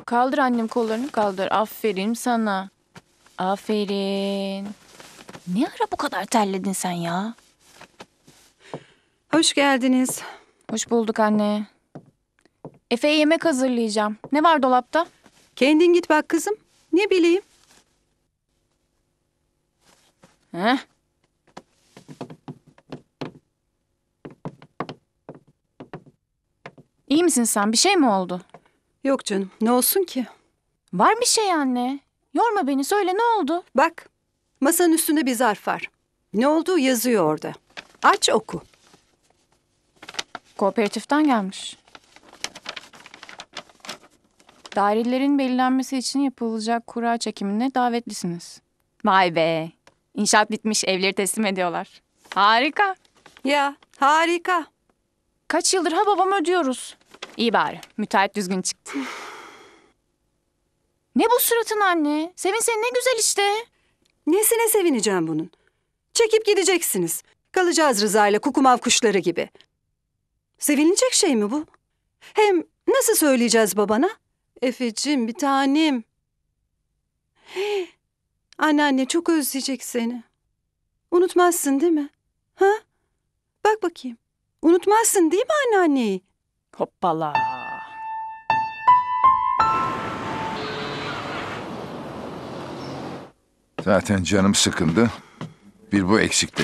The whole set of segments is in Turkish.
Kaldır annem, kollarını kaldır. Aferin sana. Aferin. Ne ara bu kadar terledin sen ya? Hoş geldiniz. Hoş bulduk anne. Efe'ye yemek hazırlayacağım. Ne var dolapta? Kendin git bak kızım. Ne bileyim. Heh. İyi misin sen? Bir şey mi oldu? Yok canım, ne olsun ki? Var bir şey anne. Yorma beni, söyle ne oldu? Bak, masanın üstünde bir zarf var. Ne olduğu yazıyor orada. Aç oku. Kooperatiften gelmiş. Dairelerin belirlenmesi için yapılacak kura çekimine davetlisiniz. Vay be. İnşaat bitmiş, evleri teslim ediyorlar. Harika. Ya, harika. Kaç yıldır babam ödüyoruz. İyi bari. Müteahhit düzgün çıktı. Ne bu suratın anne? Sevinsen ne güzel işte. Nesine sevineceğim bunun? Çekip gideceksiniz. Kalacağız Rıza ile kukumav kuşları gibi. Sevinilecek şey mi bu? Hem nasıl söyleyeceğiz babana? Efeciğim, bir tanem. Anneanne çok özleyecek seni. Unutmazsın değil mi? Ha? Bak bakayım. Unutmazsın değil mi anneanneyi? Hoppala. Zaten canım sıkındı. Bir bu eksikti.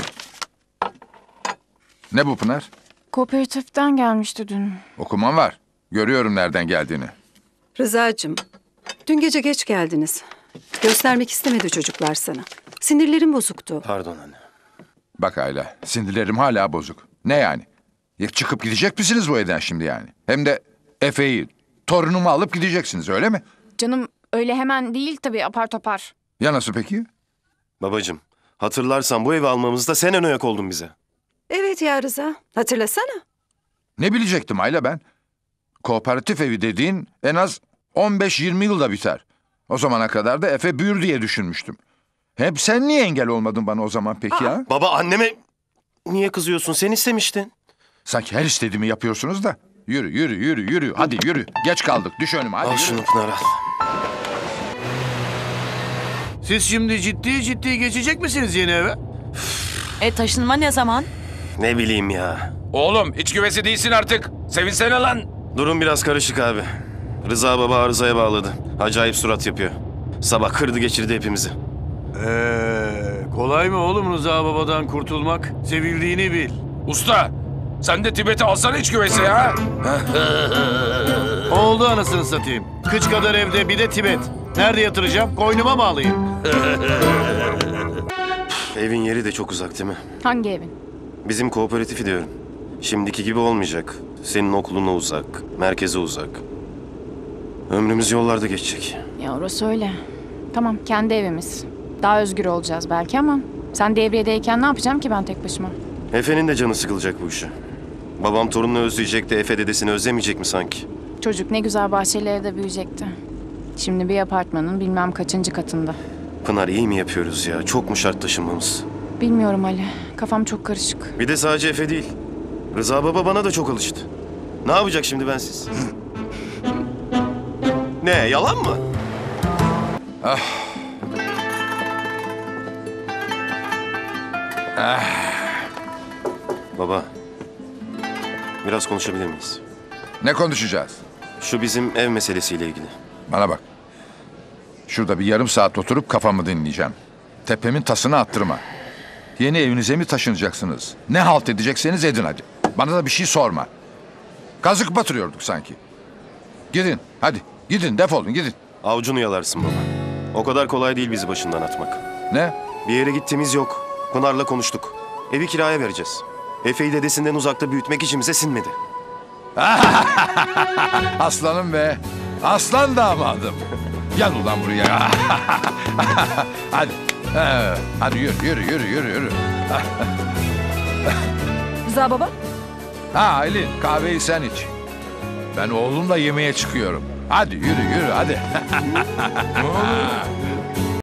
Ne bu Pınar? Kooperatiften gelmişti dün. Okuman var. Görüyorum nereden geldiğini. Rıza'cığım, dün gece geç geldiniz. Göstermek istemedi çocuklar sana. Sinirlerim bozuktu. Pardon anne. Bak Ayla, sinirlerim hala bozuk. Ne yani? Ya çıkıp gidecek misiniz bu evden şimdi yani? Hem de Efe'yi, torunumu alıp gideceksiniz öyle mi? Canım öyle hemen değil tabii, apar topar. Ya nasıl peki? Babacığım, hatırlarsan bu evi almamızda sen ön ayak oldun bize. Evet ya Rıza, hatırlasana. Ne bilecektim Ayla ben? Kooperatif evi dediğin en az 15-20 yılda biter. O zamana kadar da Efe büyür diye düşünmüştüm. Hep sen niye engel olmadın bana o zaman peki ya? Baba anneme niye kızıyorsun? Sen istemiştin. Sanki her istediğimi yapıyorsunuz da. Yürü, yürü, yürü, yürü. Hadi yürü. Geç kaldık. Düş önüme. Hadi Al yürü. şunu Pınar al. Siz şimdi ciddi geçecek misiniz yeni eve? Taşınma ne zaman? Ne bileyim ya. Oğlum iç güvesi değilsin artık. Sevinsene lan. Durum biraz karışık abi. Rıza baba arızaya bağladı. Acayip surat yapıyor. Sabah kırdı geçirdi hepimizi. Kolay mı oğlum Rıza babadan kurtulmak? Sevildiğini bil. Usta sen de Tibet'e alsana iç güvesi ya. Oldu anasını satayım. Kıç kadar evde bir de Tibet. Nerede yatıracağım? Koynuma mı alayım? Evin yeri de çok uzak değil mi? Hangi evin? Bizim kooperatifi diyorum. Şimdiki gibi olmayacak. Senin okuluna uzak, merkeze uzak. Ömrümüz yollarda geçecek. Ya orası öyle. Tamam, kendi evimiz. Daha özgür olacağız belki ama sen devriyedeyken ne yapacağım ki ben tek başıma? Efe'nin de canı sıkılacak bu işe. Babam torununu özleyecek de Efe dedesini özlemeyecek mi sanki? Çocuk ne güzel bahçeli evde büyüyecekti. Şimdi bir apartmanın bilmem kaçıncı katında. Pınar iyi mi yapıyoruz ya? Çok mu şart taşınmamız? Bilmiyorum Ali. Kafam çok karışık. Bir de sadece Efe değil. Rıza baba bana da çok alıştı. Ne yapacak şimdi bensiz? Ne yalan mı? Baba. Biraz konuşabilir miyiz? Ne konuşacağız? Şu bizim ev meselesiyle ilgili. Bana bak. Şurada bir yarım saat oturup kafamı dinleyeceğim. Tepemin tasını attırma. Yeni evinize mi taşınacaksınız? Ne halt edecekseniz edin hadi. Bana da bir şey sorma. Kazık batırıyorduk sanki. Gidin hadi. Gidin defolun gidin. Avucunu yalarsın baba. O kadar kolay değil bizi başından atmak. Ne? Bir yere gittiğimiz yok. Pınar'la konuştuk. Evi kiraya vereceğiz. Efe'yi dedesinden uzakta büyütmek içimize sinmedi. Aslanım be. Aslan damadım. Gel ulan buraya. Hadi. Hadi yürü. Rıza baba? Ha Aylin kahveyi sen iç. Ben oğlumla yemeğe çıkıyorum. Hadi yürü hadi.